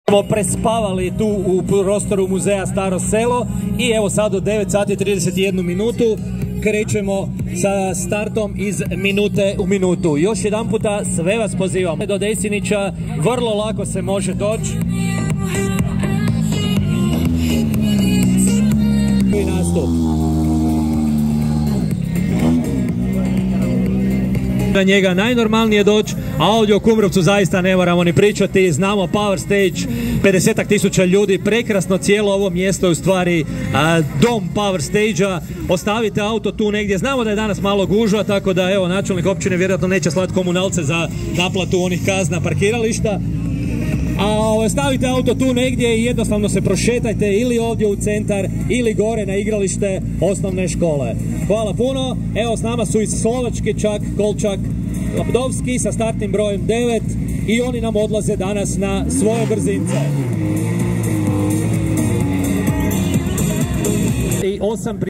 Smo prespavali tu u prostoru muzeja Staro selo i evo sad od 9 sati 31 minutu krećemo sa startom iz minute u minutu. Još jedan puta sve vas pozivam do Desinića, vrlo lako se može doći. I nastup. Na njega najnormalnije doći, a ovdje u Kumrovcu zaista ne moramo ni pričati, znamo Power Stage, 50.000 ljudi, prekrasno cijelo ovo mjesto je u stvari dom Power Stage-a, ostavite auto tu negdje, znamo da je danas malo gužva, tako da evo načelnik općine vjerojatno neće slati komunalce za naplatu onih kazna parkirališta, a stavite auto tu negdje i jednostavno se prošetajte ili ovdje u centar ili gore na igralište osnovne škole. Hvala puno, evo s nama su iz Slovačke čak Kolčak Lapdovski sa startnim brojem 9 i oni nam odlaze danas na svoje brzince. I 8